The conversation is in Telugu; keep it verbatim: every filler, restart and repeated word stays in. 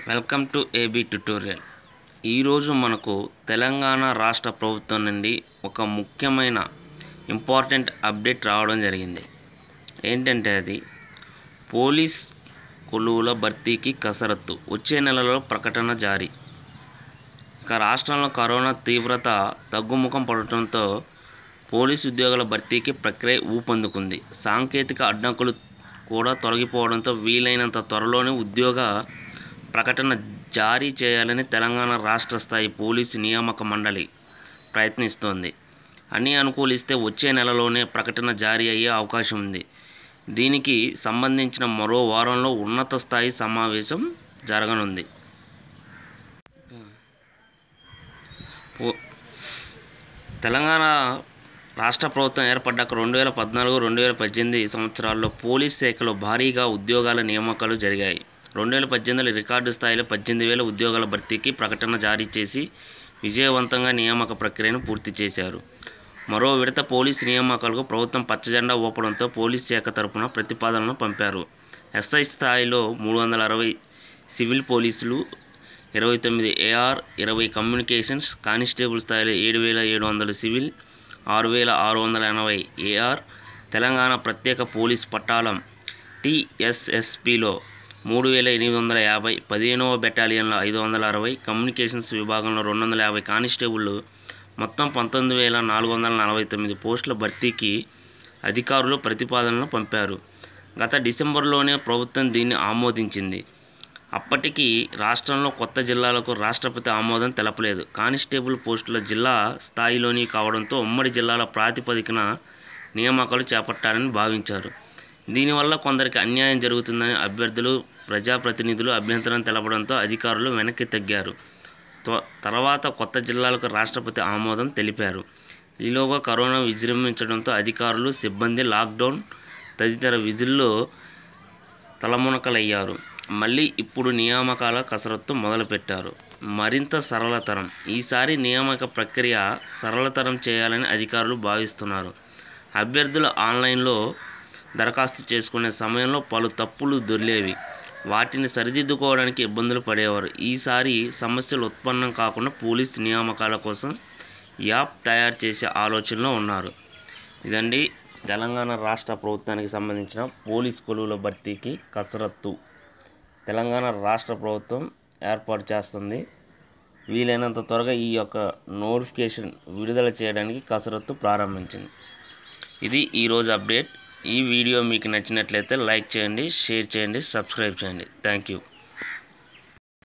Welcome to AB tutorial. ఈరోజు మనకు తెలంగాణ రాష్ట్ర ప్రభుత్వం నుండి ఒక ముఖ్యమైన ఇంపార్టెంట్ అప్డేట్ రావడం జరిగింది. ఏంటంటే అది పోలీస్ కొలువుల భర్తీకి కసరత్తు, వచ్చే నెలలో ప్రకటన జారీ. ఇక రాష్ట్రంలో కరోనా తీవ్రత తగ్గుముఖం పడటంతో పోలీసు ఉద్యోగాల భర్తీకి ప్రక్రియ ఊపందుకుంది. సాంకేతిక అడ్డంకులు కూడా తొలగిపోవడంతో వీలైనంత త్వరలోనే ఉద్యోగ ప్రకటన జారీ చేయాలని తెలంగాణ రాష్ట్ర స్థాయి పోలీసు నియామక మండలి ప్రయత్నిస్తోంది. అన్నీ అనుకూలిస్తే వచ్చే నెలలోనే ప్రకటన జారీ అయ్యే అవకాశం ఉంది. దీనికి సంబంధించిన మరో వారంలో ఉన్నత స్థాయి సమావేశం జరగనుంది. తెలంగాణ రాష్ట్ర ప్రభుత్వం ఏర్పడ్డాక రెండు వేల పద్నాలుగు రెండు వేల పద్దెనిమిది సంవత్సరాల్లో పోలీస్ శాఖలో భారీగా ఉద్యోగాల నియామకాలు జరిగాయి. రెండు వేల పద్దెనిమిదిలో రికార్డు స్థాయిలో పద్దెనిమిది వేల ఉద్యోగాల భర్తీకి ప్రకటన జారీ చేసి విజయవంతంగా నియామక ప్రక్రియను పూర్తి చేశారు. మరో విడత పోలీసు నియామకాలకు ప్రభుత్వం పచ్చజెండా ఊపడంతో పోలీస్ శాఖ తరపున ప్రతిపాదనలు పంపారు. ఎస్ఐ స్థాయిలో మూడు వందల అరవై సివిల్ పోలీసులు, ఇరవై తొమ్మిది ఏఆర్, ఇరవై కమ్యూనికేషన్స్, కానిస్టేబుల్ స్థాయిలో ఏడు వేల ఏడు వందలు సివిల్, ఆరు వేల ఆరు వందల ఎనభై ఏఆర్, తెలంగాణ ప్రత్యేక పోలీస్ పట్టాలం టీఎస్ఎస్పీలో మూడు వేల ఎనిమిది వందల యాభై, పదిహేనవ బెటాలియన్లో ఐదు వందల అరవై, కమ్యూనికేషన్స్ విభాగంలో రెండు వందల యాభై కానిస్టేబుళ్ళు, మొత్తం పంతొమ్మిది వేల నాలుగు వందల నలభై తొమ్మిది పోస్టుల భర్తీకి అధికారులు ప్రతిపాదనలు పంపారు. గత డిసెంబర్లోనే ప్రభుత్వం దీన్ని ఆమోదించింది. అప్పటికి రాష్ట్రంలో కొత్త జిల్లాలకు రాష్ట్రపతి ఆమోదం తెలపలేదు. కానిస్టేబుల్ పోస్టుల జిల్లా స్థాయిలోని కావడంతో ఉమ్మడి జిల్లాల ప్రాతిపదికన నియామకాలు చేపట్టాలని భావించారు. దీనివల్ల కొందరికి అన్యాయం జరుగుతుందని అభ్యర్థులు, ప్రజాప్రతినిధులు అభ్యంతరం తెలపడంతో అధికారులు వెనక్కి తగ్గారు. తర్వాత కొత్త జిల్లాలకు రాష్ట్రపతి ఆమోదం తెలిపారు. ఈలోగా కరోనా విజృంభించడంతో అధికారులు, సిబ్బంది లాక్డౌన్ తదితర విధుల్లో తలమునకలయ్యారు. మళ్ళీ ఇప్పుడు నియామకాల కసరత్తు మొదలుపెట్టారు. మరింత సరళతరం ఈసారి నియామక ప్రక్రియ సరళతరం చేయాలని అధికారులు భావిస్తున్నారు. అభ్యర్థులు ఆన్లైన్లో దరఖాస్తు చేసుకునే సమయంలో పలు తప్పులు దొర్లేవి. వాటిని సరిదిద్దుకోవడానికి ఇబ్బందులు పడేవారు. ఈసారి సమస్యలు ఉత్పన్నం కాకుండా పోలీసు నియామకాల కోసం యాప్ తయారు చేసే ఆలోచనలో ఉన్నారు. ఇదండి తెలంగాణ రాష్ట్ర ప్రభుత్వానికి సంబంధించిన పోలీస్ కొలువుల భర్తీకి కసరత్తు తెలంగాణ రాష్ట్ర ప్రభుత్వం ఏర్పాటు చేస్తుంది. వీలైనంత త్వరగా ఈ యొక్క నోటిఫికేషన్ విడుదల చేయడానికి కసరత్తు ప్రారంభించింది. ఇది ఈరోజు అప్డేట్. ఈ వీడియో మీకు నచ్చినట్లయితే లైక్ చేయండి, షేర్ చేయండి, సబ్స్క్రైబ్ చేయండి. Thank you.